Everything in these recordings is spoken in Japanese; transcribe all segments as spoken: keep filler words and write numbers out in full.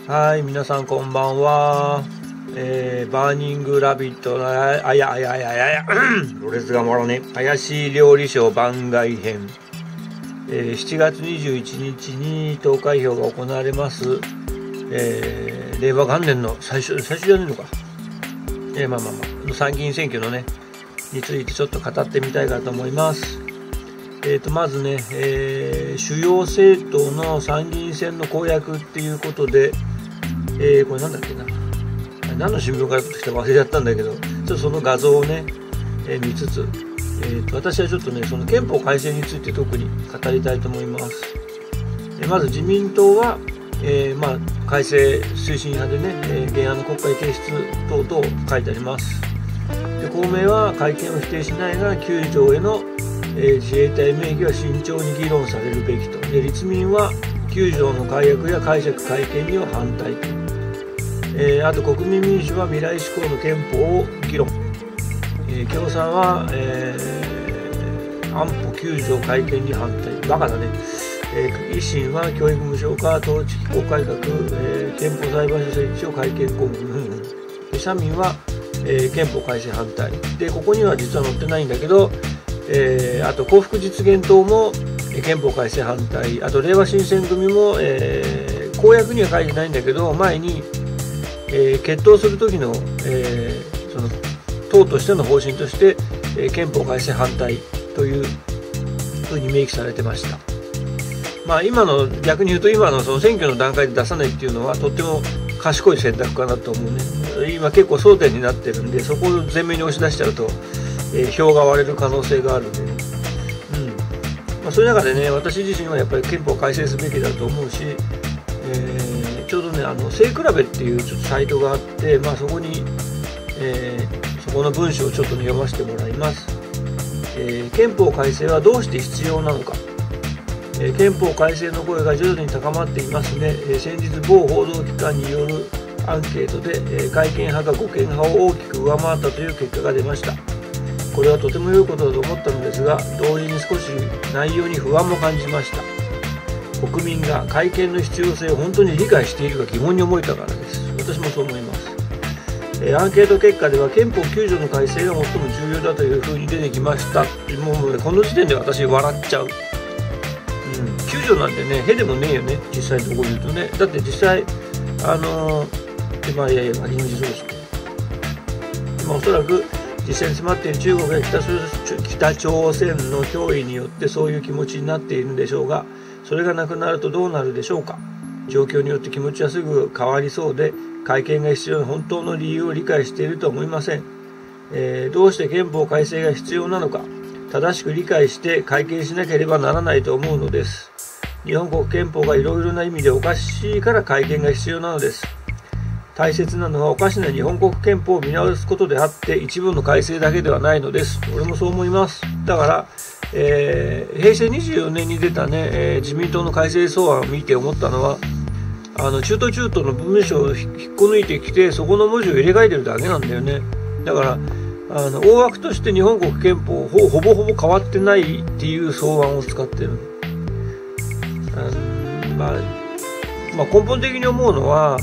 はい、皆さんこんばんは。えー、バーニングラビットのああやあやあやあやあやロレスがもろね怪しい料理ショー番外編、えー、しちがつにじゅういちにちに投開票が行われます、えー、令和元年の最初最初じゃねえのか、えー、まあまあまあ参議院選挙のねについてちょっと語ってみたいかと思います。えー、とまずね、えー、主要政党の参議院選の公約っていうことで、えー、これなんだっけな、何の新聞から取ってきたか忘れちゃったんだけど、ちょっとその画像をね、えー、見つつ、えー、と私はちょっとねその憲法改正について特に語りたいと思います。えー、まず自民党は、えーまあ、改正推進派でね、えー、原案の国会提出等々書いてあります。で公明は改憲を否定しないがきゅうじょうへの、えー、自衛隊名義は慎重に議論されるべきと。で立民はきゅうじょうの改悪や解釈改憲には反対と。えー、あと国民民主は未来志向の憲法を議論、えー、共産は、えー、安保きゅうじょう改憲に反対。バカだね。えー、維新は教育無償化統治機構改革、えー、憲法裁判所設置を改憲公文で社民は、えー、憲法改正反対で、ここには実は載ってないんだけど、えー、あと幸福実現党も、えー、憲法改正反対、あとれいわ新選組も、えー、公約には書いてないんだけど前にえー、決闘する時の、えー、その党としての方針として、えー、憲法改正反対というふうに明記されてました。まあ今の逆に言うと今のその選挙の段階で出さないっていうのはとっても賢い選択かなと思うね。今結構争点になってるんでそこを前面に押し出しちゃうと、えー、票が割れる可能性があるんでね、うんまあ、そういう中でね私自身はやっぱり憲法改正すべきだと思うし、えーちょうどねあの背比べっていうちょっとサイトがあって、まあ、そこに、えー、そこの文章をちょっと、ね、読ませてもらいます。えー、憲法改正はどうして必要なのか、えー、憲法改正の声が徐々に高まっていますね。えー、先日某報道機関によるアンケートで、えー、改憲派が護憲派を大きく上回ったという結果が出ました。これはとても良いことだと思ったのですが同時に少し内容に不安も感じました。国民が改憲の必要性を本当に理解しているか疑問に思えたからです。私もそう思います。えー、アンケート結果では憲法きゅうじょうの改正が最も重要だというふうに出てきました。もう、ね、この時点で私笑っちゃう。うん、きゅうじょうなんてねへでもねえよね実際のところ言うとね。だって実際あのー、まあいやいや巻き戻しそうですね。まあおそらく実際に迫っている中国や 北, 北朝鮮の脅威によってそういう気持ちになっているんでしょうが、それがなくなるとどうなるでしょうか。状況によって気持ちはすぐ変わりそうで改憲が必要な本当の理由を理解しているとは思いません。えー、どうして憲法改正が必要なのか正しく理解して改憲しなければならないと思うのです。日本国憲法がいろいろな意味でおかしいから改憲が必要なのです。大切なのはおかしな日本国憲法を見直すことであって一部の改正だけではないのです。俺もそう思います。だからえー、へいせいにじゅうよねんに出た、ねえー、自民党の改正草案を見て思ったのはあの中途中途の文章を引っこ抜いてきてそこの文字を入れ替えてるだけなんだよね。だからあの大枠として日本国憲法ほほぼほぼ変わってないっていう草案を使ってる。あの、まあまあ、根本的に思うのは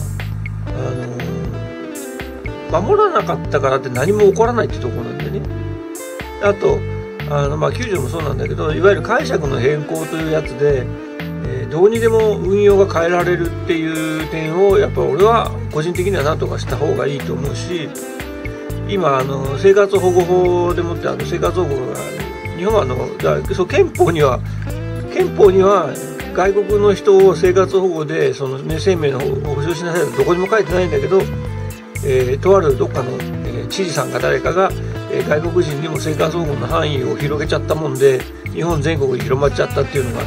あの守らなかったからって何も起こらないってところなんでね。あとあのまあきゅうじょうもそうなんだけどいわゆる解釈の変更というやつで、えー、どうにでも運用が変えられるっていう点をやっぱ俺は個人的には何とかした方がいいと思うし、今あの生活保護法でもってあの生活保護が日本はあのだそう憲法には憲法には外国の人を生活保護でその、ね、生命の保障しなさいとどこにも書いてないんだけど、えー、とあるどっかの、えー、知事さんか誰かが外国人にも生活保護の範囲を広げちゃったもんで日本全国に広まっちゃったっていうのがあって、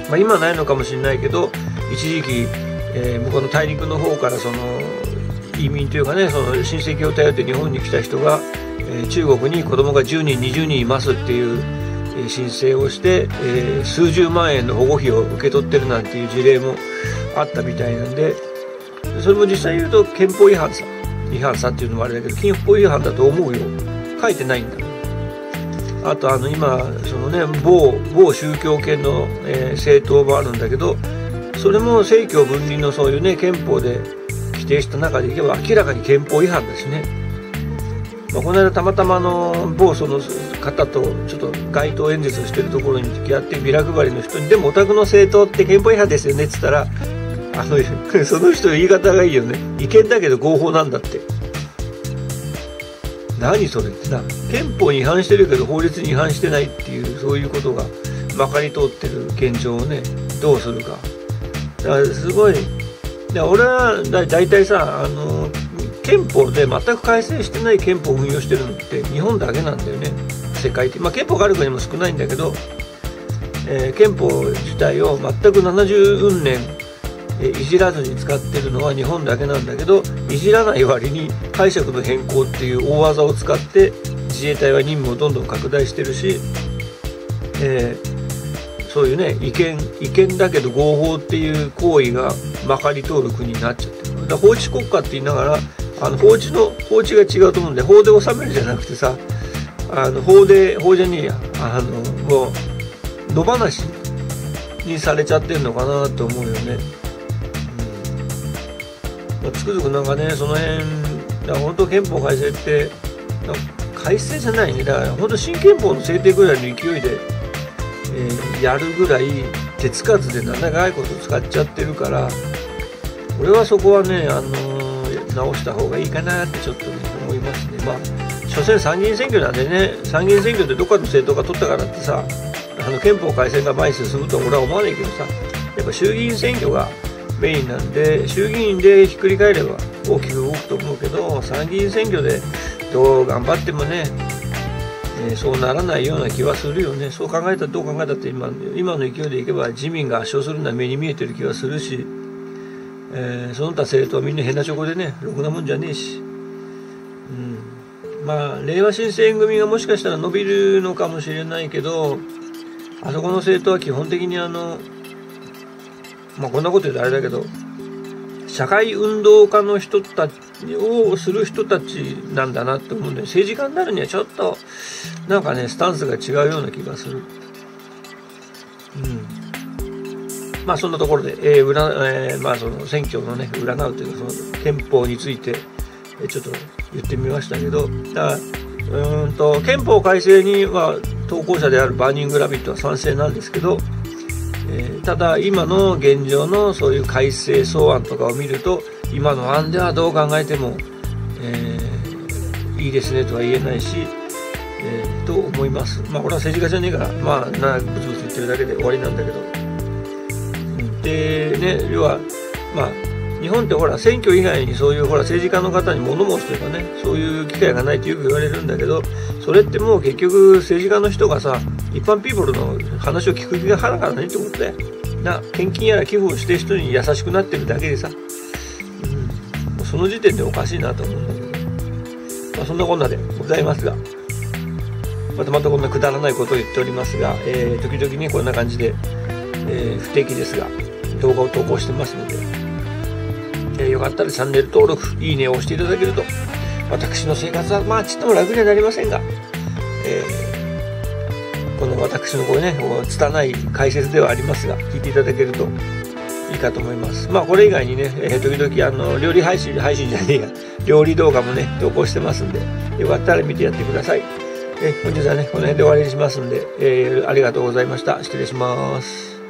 まあ、今はないのかもしれないけど一時期、えー、向こうの大陸の方からその移民というかねその親戚を頼って日本に来た人が、えー、中国に子供がじゅうにんにじゅうにんいますっていう、えー、申請をして、えー、数十万円の保護費を受け取ってるなんていう事例もあったみたいなんで、それも実際言うと憲法違反さ違反さっていうのもあれだけど憲法違反だと思うよ。書いてないんだ。あとあの今そのね某某宗教系の、えー、政党もあるんだけどそれも政教分離のそういうね憲法で規定した中でいけば明らかに憲法違反だしね。まあ、この間たまたまの某その方とちょっと街頭演説をしてるところに付き合ってビラ配りの人に「でもお宅の政党って憲法違反ですよね」っつったら、あのその人の言い方がいいよね。違憲だけど合法なんだって。何それってな、憲法に違反してるけど法律に違反してないっていう、そういうことがまかり通ってる現状をねどうするか。だからすごい、で俺はだ大体さ、あの憲法で全く改正してない憲法を運用してるのって日本だけなんだよね、世界的。まあ憲法がある国も少ないんだけど、えー、憲法自体を全くななじゅううんねんいじらずに使ってるのは日本だけなんだけど、いじらない割に解釈の変更っていう大技を使って自衛隊は任務をどんどん拡大してるし、えー、そういうね違憲違憲だけど合法っていう行為がまかり通る国になっちゃってる。だから法治国家って言いながら、あの法治の法治が違うと思うんで、法で治めるじゃなくてさ、あの法で法じゃねえや、あのもう野放しにされちゃってるのかなと思うよね。つくづくなんかね、その辺、だから本当憲法改正って、改正じゃないね、だから本当新憲法の制定ぐらいの勢いで、えー、やるぐらい手つかずで長いこと使っちゃってるから、俺はそこはね、あのー、直した方がいいかなってちょっとね、思いますね。まあ、所詮参議院選挙なんでね、参議院選挙でどっかの政党が取ったからってさ、あの憲法改正が前に進むとは俺は思わないけどさ、やっぱ衆議院選挙がメインなんで、衆議院でひっくり返れば大きく動くと思うけど、参議院選挙でどう頑張ってもね、えー、そうならないような気はするよね。そう考えたらどう考えたって今、今の勢いでいけば自民が圧勝するのは目に見えてる気がするし、えー、その他政党はみんな変なチョコでね、ろくなもんじゃねえし、うん、まあれいわ新選組がもしかしたら伸びるのかもしれないけど、あそこの政党は基本的にあのまあこんなこと言うとあれだけど、社会運動家の人たちをする人たちなんだなって思うんで、政治家になるにはちょっとなんかねスタンスが違うような気がする。うん、まあそんなところで、えー占えー、まあその選挙のね占うというか、その憲法について、えー、ちょっと言ってみましたけど、だからうーんと憲法改正には投稿者であるバーニングラビットは賛成なんですけど、えー、ただ今の現状のそういう改正草案とかを見ると、今の案ではどう考えても、えー、いいですねとは言えないし、えー、と思います。まあ俺は政治家じゃねえから、まあなブツブツ言ってるだけで終わりなんだけど、でね、要はまあ日本ってほら選挙以外にそういうほら政治家の方に物申すというかね、そういう機会がないってよく言われるんだけど、それってもう結局政治家の人がさ、一般ピーポルの話を聞く気がはらからないってことだよな。献金やら寄付をしてる人に優しくなってるだけでさ、うん、その時点でおかしいなと思うんだけど、まあ、そんなこんなでございますが、またまたこんなくだらないことを言っておりますが、えー、時々ねこんな感じで、えー、不定期ですが動画を投稿してますので、えー、よかったらチャンネル登録、いいねを押していただけると、私の生活はまあちっとも楽にはなりませんが、えー、この私のこれね、拙い解説ではありますが、聞いていただけるといいかと思います。まあこれ以外にね、えー、時々あの料理配信、配信じゃねえや、料理動画もね、投稿してますんで、よかったら見てやってください。えー、本日はね、この辺で終わりにしますんで、えー、ありがとうございました。失礼します。